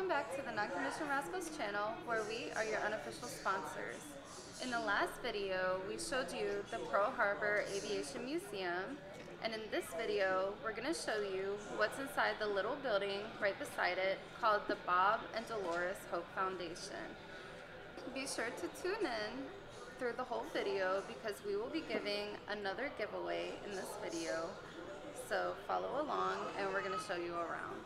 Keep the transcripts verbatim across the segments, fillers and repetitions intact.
Welcome back to the Noncommissioned Rascals channel, where we are your unofficial sponsors. In the last video, we showed you the Pearl Harbor Aviation Museum, and in this video, we're going to show you what's inside the little building right beside it called the Bob and Dolores Hope Foundation. Be sure to tune in through the whole video because we will be giving another giveaway in this video. So follow along and we're going to show you around.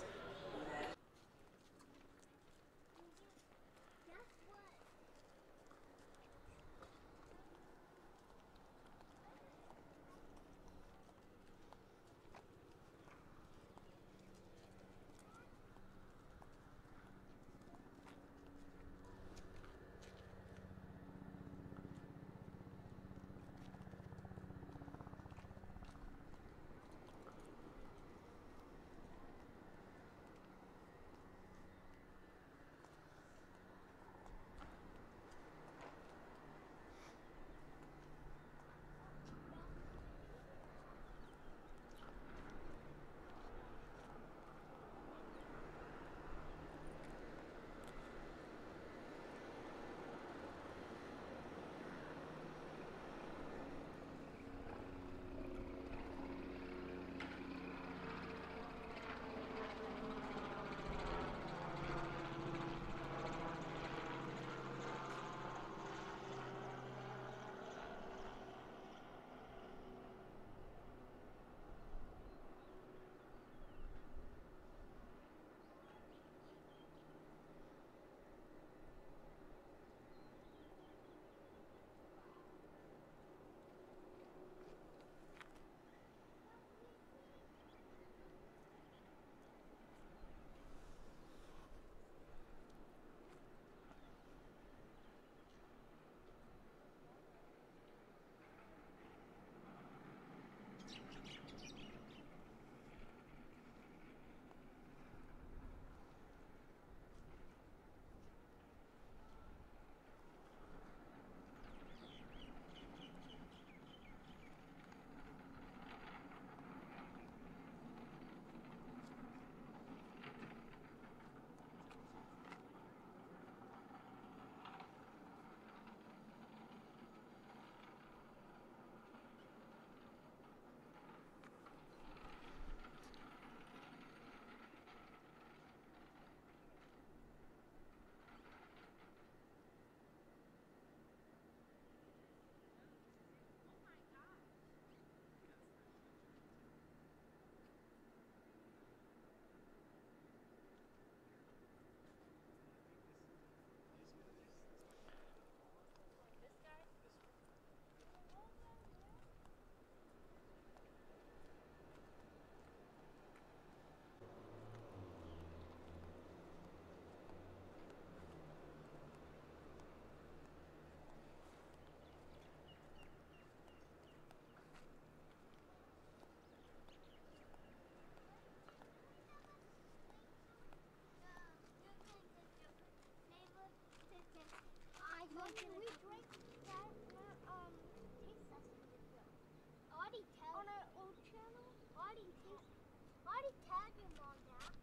Can we drink that? Um, taste testing video. I already tagged on our old channel. I already taste. I already tagged your mom now.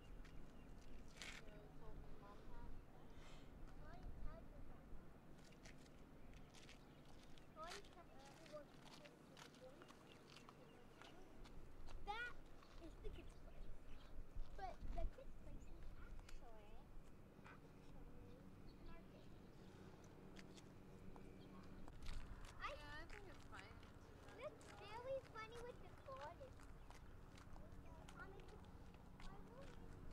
I already tagged your mom. I already tagged your mom. That is the kids' place. But the kids' place is actually, actually market. Yeah, I think it's fine. It's very funny with the garden. I mean, I will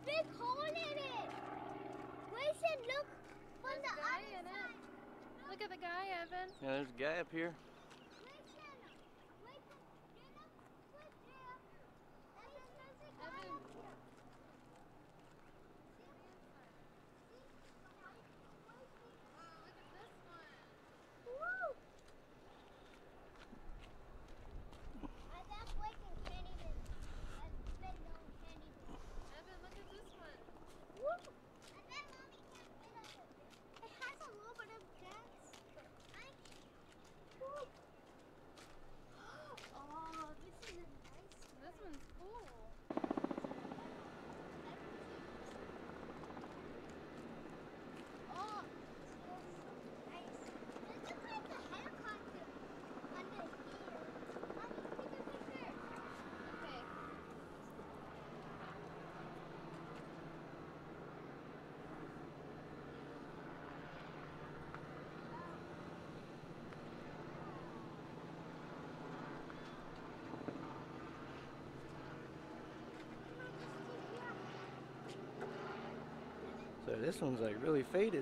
big hole in it. Grayson, look from There's the a guy other in side. it. Look at the guy, Evan. Yeah, there's a guy up here. Grayson, Grayson, get up with there. And then there's a guy Evan. up here. Oh, look at this one. Woo! I bet Grayson can't even. I bet no one can't even. Evan, look at this one. Woo! I bet mommy can't fit under it. It has a little bit of gas. I. Woo! Oh, this is a nice one. This one's cool. Oh, smells so nice. It looks like a helicopter under here. Mommy, take a picture. Okay. So this one's like really faded.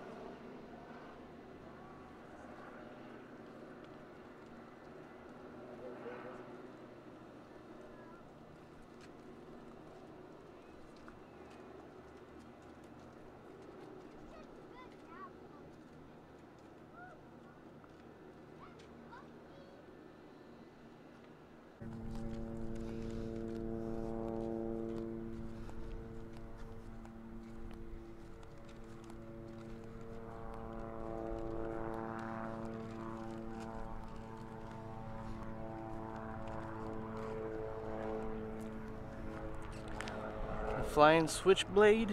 A flying switchblade.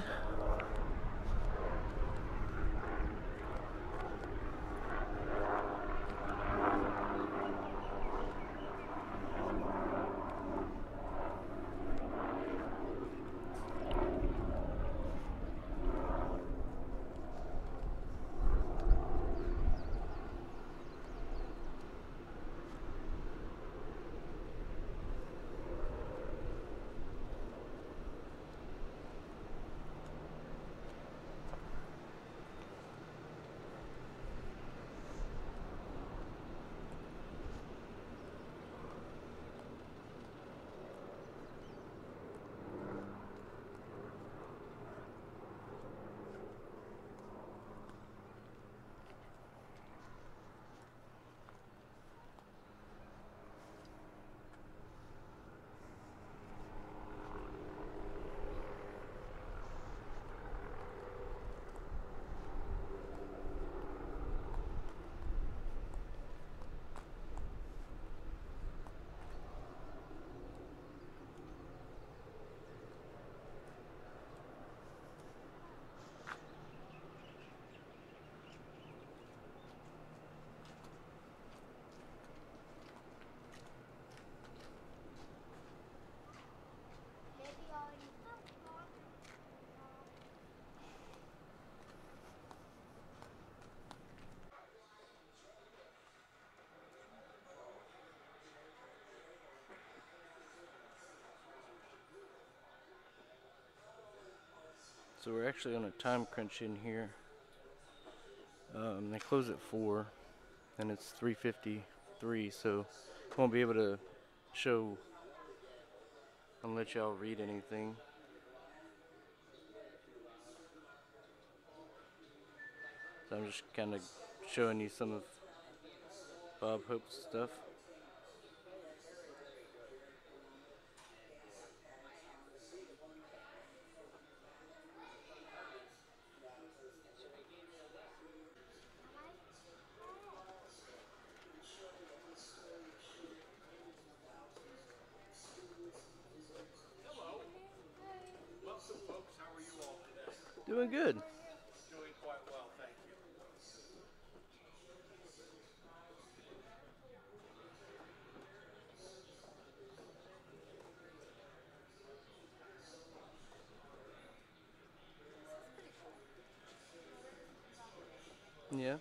Maybe already. So we're actually on a time crunch in here. Um, they close at four, and it's three fifty-three, so won't be able to show and let y'all read anything. So I'm just kind of showing you some of Bob Hope's stuff. Welcome, folks. How are you all today? Doing good. Doing quite well, thank you. Yeah.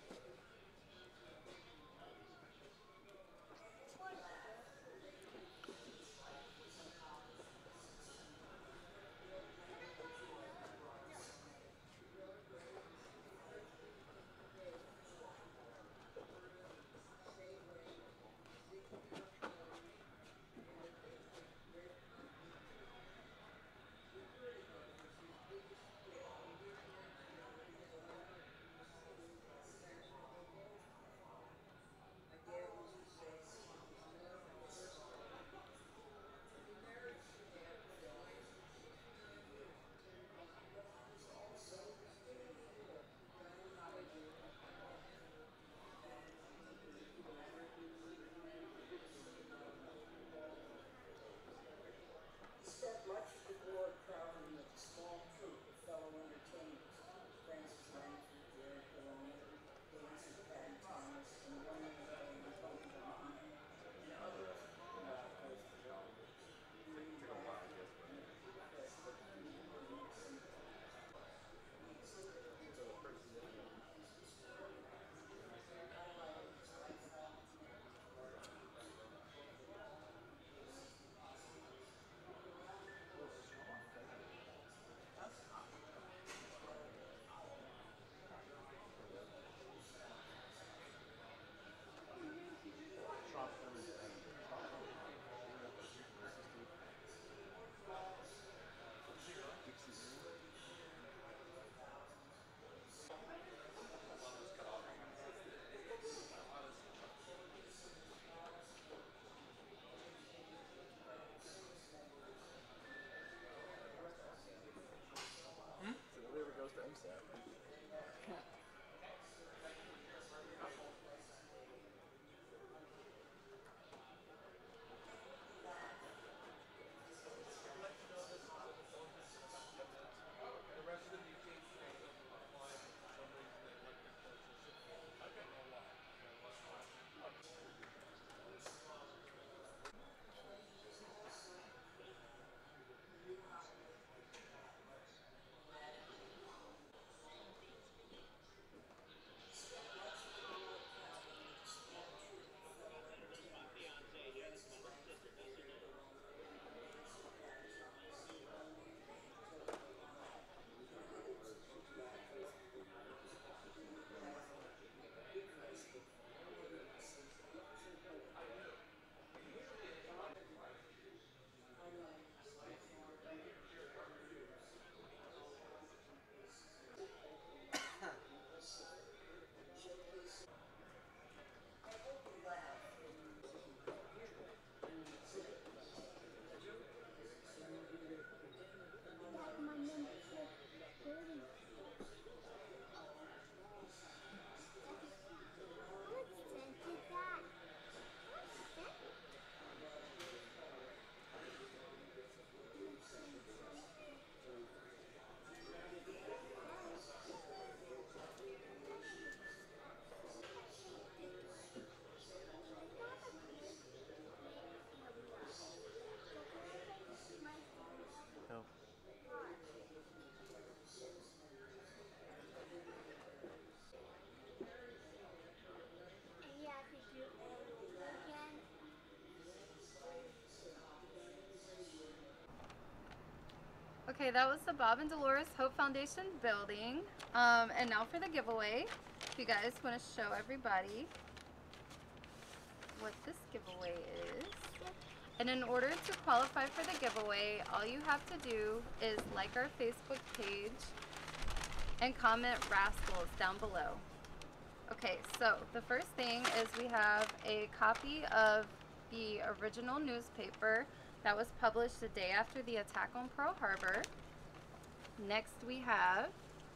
Okay, that was the Bob and Dolores Hope Foundation building. Um, and now for the giveaway. If you guys want to show everybody what this giveaway is. And in order to qualify for the giveaway, all you have to do is like our Facebook page and comment Rascals down below. Okay, so the first thing is we have a copy of the original newspaper that was published the day after the attack on Pearl Harbor. Next we have,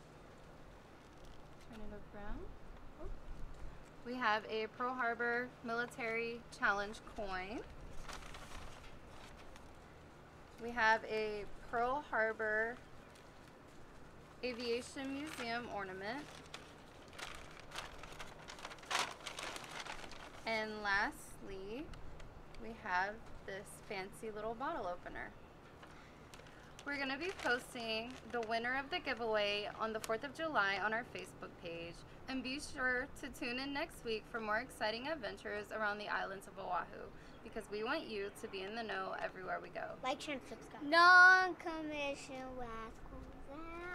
turn it around. We have a Pearl Harbor Military Challenge coin. We have a Pearl Harbor Aviation Museum ornament. And lastly, we have this fancy little bottle opener. We're going to be posting the winner of the giveaway on the fourth of July on our Facebook page. And be sure to tune in next week for more exciting adventures around the islands of Oahu, because we want you to be in the know everywhere we go. Like, share, and subscribe. Non-commissioned Rascals.